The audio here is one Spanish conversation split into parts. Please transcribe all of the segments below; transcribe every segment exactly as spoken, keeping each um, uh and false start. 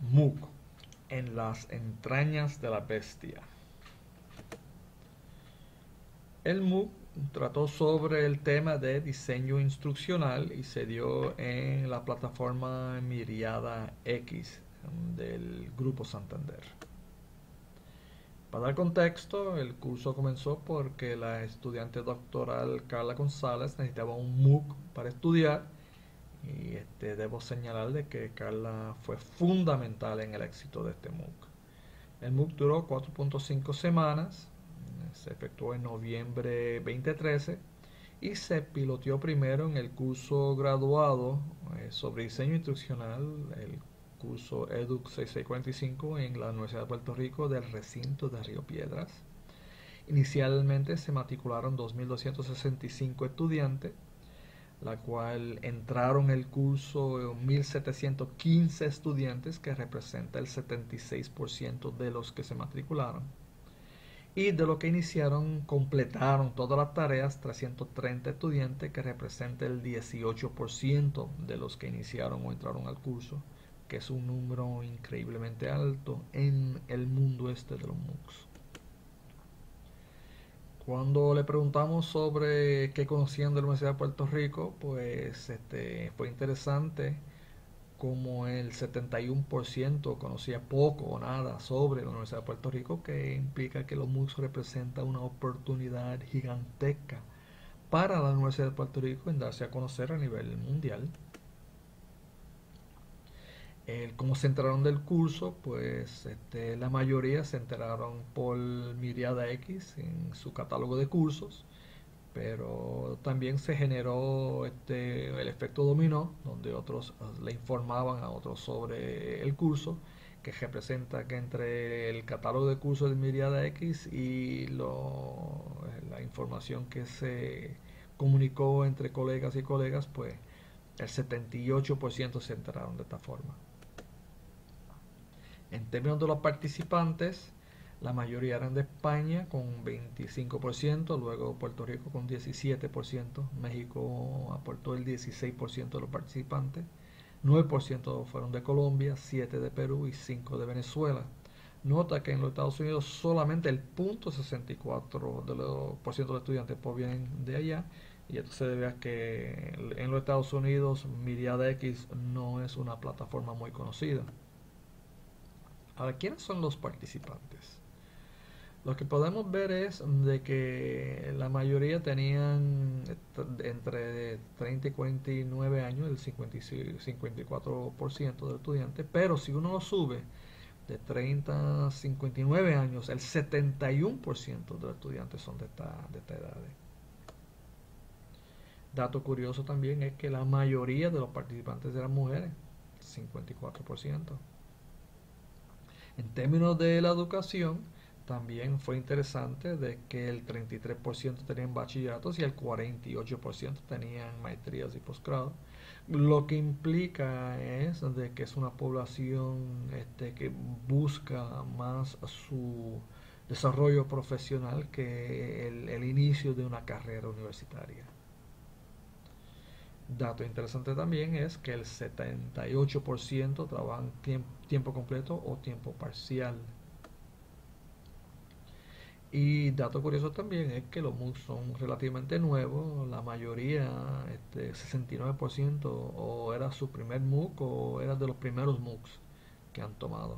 MOOC, en las entrañas de la bestia. El MOOC trató sobre el tema de diseño instruccional y se dio en la plataforma Miriada X del Grupo Santander. Para dar contexto, el curso comenzó porque la estudiante doctoral Carla González necesitaba un MOOC para estudiar y este, debo señalar de que Carla fue fundamental en el éxito de este MOOC. El MOOC duró cuatro punto cinco semanas, se efectuó en noviembre dos mil trece y se piloteó primero en el curso graduado eh, sobre diseño instruccional, el curso EDUC sesenta y seis cuarenta y cinco en la Universidad de Puerto Rico del recinto de Río Piedras. Inicialmente se matricularon dos mil doscientos sesenta y cinco estudiantes, la cual entraron el curso mil setecientos quince estudiantes, que representa el setenta y seis por ciento de los que se matricularon. Y de lo que iniciaron, completaron todas las tareas trescientos treinta estudiantes, que representa el dieciocho por ciento de los que iniciaron o entraron al curso, que es un número increíblemente alto en el mundo este de los MOOCs. Cuando le preguntamos sobre qué conocían de la Universidad de Puerto Rico, pues este, fue interesante como el setenta y uno por ciento conocía poco o nada sobre la Universidad de Puerto Rico, que implica que los MOOCs representan una oportunidad gigantesca para la Universidad de Puerto Rico en darse a conocer a nivel mundial. El, como se enteraron del curso, pues este, la mayoría se enteraron por Miriada X en su catálogo de cursos, pero también se generó este, el efecto dominó, donde otros le informaban a otros sobre el curso, que representa que entre el catálogo de cursos de Miriada X y lo, la información que se comunicó entre colegas y colegas, pues el setenta y ocho por ciento se enteraron de esta forma. En términos de los participantes, la mayoría eran de España con veinticinco por ciento, luego Puerto Rico con diecisiete por ciento, México aportó el dieciséis por ciento de los participantes, nueve por ciento fueron de Colombia, siete por ciento de Perú y cinco por ciento de Venezuela. Nota que en los Estados Unidos solamente el cero punto sesenta y cuatro por ciento de los, por ciento de los estudiantes provienen de allá, y esto se debe a que en los Estados Unidos Miriada X no es una plataforma muy conocida. Ahora, ¿quiénes son los participantes? Lo que podemos ver es de que la mayoría tenían entre treinta y cuarenta y nueve años, el cincuenta y cuatro por ciento de estudiantes, pero si uno lo sube de treinta a cincuenta y nueve años, el setenta y uno por ciento de los estudiantes son de esta, de esta edad. Dato curioso también es que la mayoría de los participantes eran mujeres, cincuenta y cuatro por ciento. En términos de la educación, también fue interesante de que el treinta y tres por ciento tenían bachilleratos y el cuarenta y ocho por ciento tenían maestrías y posgrado, lo que implica es de que es una población este, que busca más su desarrollo profesional que el, el inicio de una carrera universitaria. Dato interesante también es que el setenta y ocho por ciento trabajan tiempo, tiempo completo o tiempo parcial. Y dato curioso también es que los MOOCs son relativamente nuevos, la mayoría, este, sesenta y nueve por ciento, o era su primer MOOC o era de los primeros MOOCs que han tomado.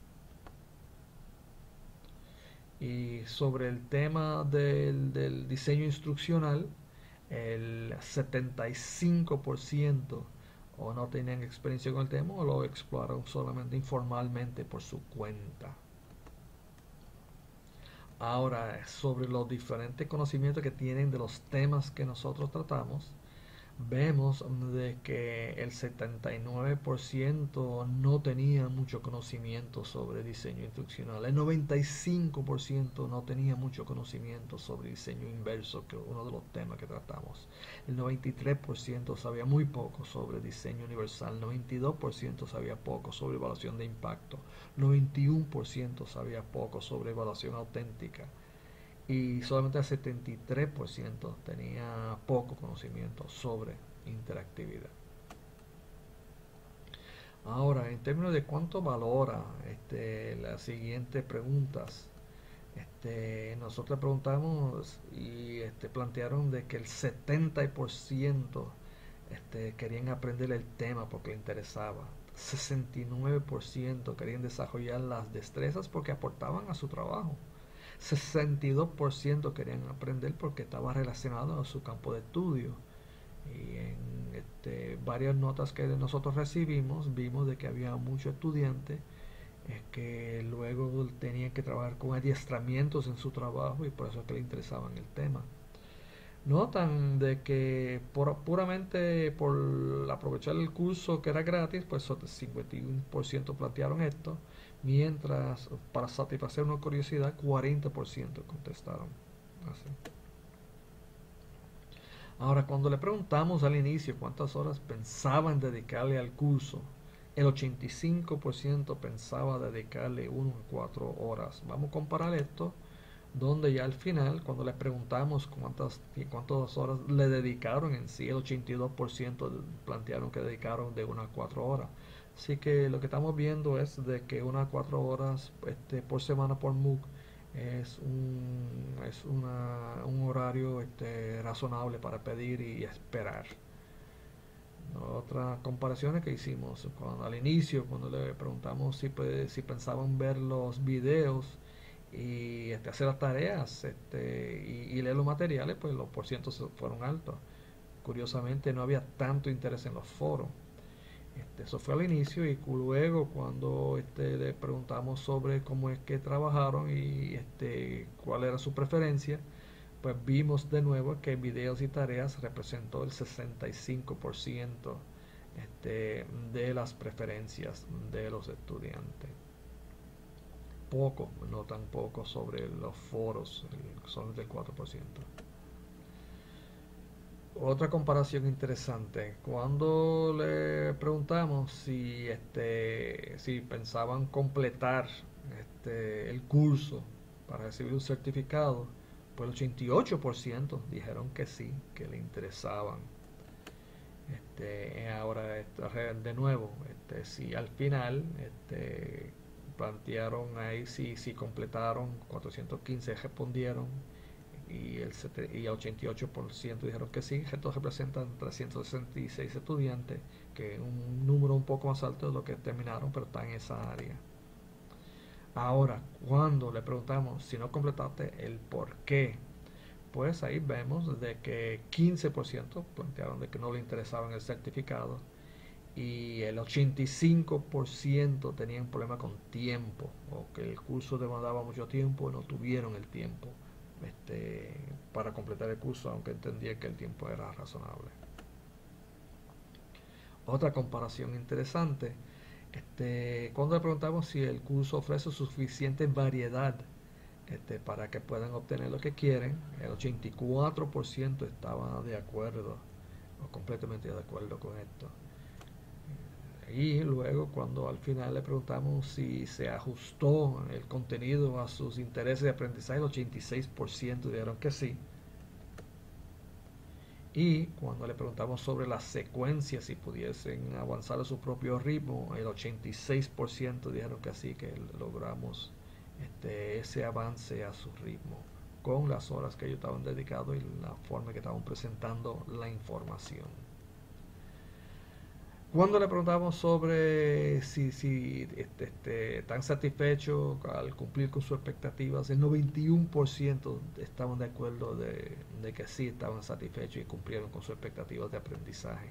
Y sobre el tema del, del diseño instruccional, el setenta y cinco por ciento o no tenían experiencia con el tema o lo exploraron solamente informalmente por su cuenta. Ahora, sobre los diferentes conocimientos que tienen de los temas que nosotros tratamos, vemos de que el setenta y nueve por ciento no tenía mucho conocimiento sobre diseño instruccional, el noventa y cinco por ciento no tenía mucho conocimiento sobre diseño inverso, que es uno de los temas que tratamos, el noventa y tres por ciento sabía muy poco sobre diseño universal, noventa y dos por ciento sabía poco sobre evaluación de impacto, noventa y uno por ciento sabía poco sobre evaluación auténtica, y solamente el setenta y tres por ciento tenía poco conocimiento sobre interactividad. Ahora, en términos de cuánto valora este, las siguientes preguntas, este, nosotros preguntamos y este, plantearon de que el setenta por ciento este, querían aprender el tema porque les interesaba. sesenta y nueve por ciento querían desarrollar las destrezas porque aportaban a su trabajo. sesenta y dos por ciento querían aprender porque estaba relacionado a su campo de estudio. Y en este, varias notas que nosotros recibimos vimos de que había muchos estudiantes eh, que luego tenían que trabajar con adiestramientos en su trabajo y por eso es que le interesaban el tema. Notan de que por, puramente por aprovechar el curso que era gratis, pues cincuenta y uno por ciento plantearon esto, mientras para satisfacer una curiosidad cuarenta por ciento contestaron así. Ahora, cuando le preguntamos al inicio cuántas horas pensaban dedicarle al curso, el ochenta y cinco por ciento pensaba dedicarle una a cuatro horas. Vamos a comparar esto, donde ya al final, cuando le preguntamos cuántas, cuántas horas le dedicaron en sí, el ochenta y dos por ciento plantearon que dedicaron de una a cuatro horas. Así que lo que estamos viendo es de que una a cuatro horas este, por semana por MOOC es un, es una, un horario este, razonable para pedir y esperar. Otras comparaciones que hicimos cuando, al inicio, cuando le preguntamos si, si pensaban ver los videos y este, hacer las tareas este, y, y leer los materiales, pues los porcientos fueron altos. Curiosamente no había tanto interés en los foros. Este, eso fue al inicio y luego cuando este, le preguntamos sobre cómo es que trabajaron y este, cuál era su preferencia, pues vimos de nuevo que videos y tareas representó el sesenta y cinco por ciento este, de las preferencias de los estudiantes. Poco, no tan poco sobre los foros, son del cuatro por ciento. Otra comparación interesante, cuando le preguntamos si, este, si pensaban completar este, el curso para recibir un certificado, pues el ochenta y ocho por ciento dijeron que sí, que le interesaban. Este, ahora, de nuevo, este, si al final este, plantearon ahí si, si completaron, cuatrocientos quince respondieron y el y ochenta y ocho por ciento dijeron que sí. Esto representan trescientos sesenta y seis estudiantes, que es un número un poco más alto de lo que terminaron, pero está en esa área. Ahora, cuando le preguntamos si no completaste el por qué, pues ahí vemos de que quince por ciento plantearon de que no le interesaba el certificado y el ochenta y cinco por ciento tenían problema con tiempo o que el curso demandaba mucho tiempo y no tuvieron el tiempo este, para completar el curso, aunque entendía que el tiempo era razonable. Otra comparación interesante, este, cuando le preguntamos si el curso ofrece suficiente variedad este, para que puedan obtener lo que quieren, el ochenta y cuatro por ciento estaba de acuerdo o completamente de acuerdo con esto. Y luego cuando al final le preguntamos si se ajustó el contenido a sus intereses de aprendizaje, el ochenta y seis por ciento dijeron que sí. Y cuando le preguntamos sobre las secuencias, si pudiesen avanzar a su propio ritmo, el ochenta y seis por ciento dijeron que sí, que logramos este, ese avance a su ritmo con las horas que ellos estaban dedicados y la forma que estaban presentando la información. Cuando le preguntamos sobre si, si este, este, están satisfechos al cumplir con sus expectativas, el noventa y uno por ciento estaban de acuerdo de, de que sí estaban satisfechos y cumplieron con sus expectativas de aprendizaje.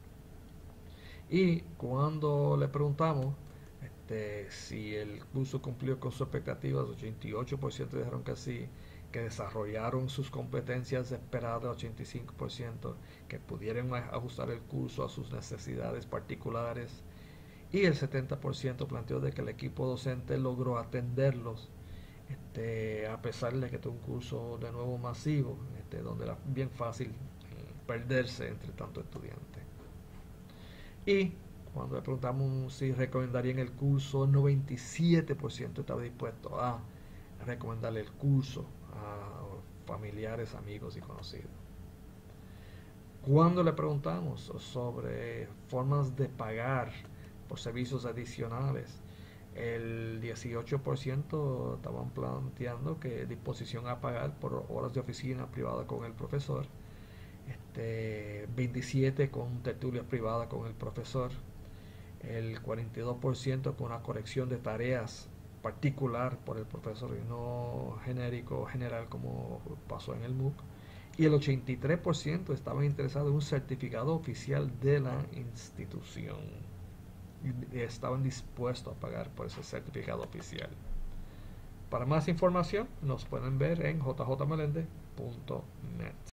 Y cuando le preguntamos este, si el curso cumplió con sus expectativas, ochenta y ocho por ciento dijeron que sí, que desarrollaron sus competencias esperadas, ochenta y cinco por ciento, que pudieron ajustar el curso a sus necesidades particulares y el setenta por ciento planteó de que el equipo docente logró atenderlos este, a pesar de que es un curso de nuevo masivo, este, donde era bien fácil eh, perderse entre tantos estudiantes. Y cuando le preguntamos si recomendarían el curso, el noventa y siete por ciento estaba dispuesto a recomendarle el curso a familiares, amigos y conocidos. Cuando le preguntamos sobre formas de pagar por servicios adicionales. El dieciocho por ciento estaban planteando que disposición a pagar por horas de oficina privada con el profesor. Este, veintisiete por ciento con tertulia privada con el profesor. El cuarenta y dos por ciento con una corrección de tareas particular por el profesor y no genérico o general como pasó en el MOOC. Y el ochenta y tres por ciento estaban interesados en un certificado oficial de la institución y estaban dispuestos a pagar por ese certificado oficial. Para más información nos pueden ver en j j melende punto net.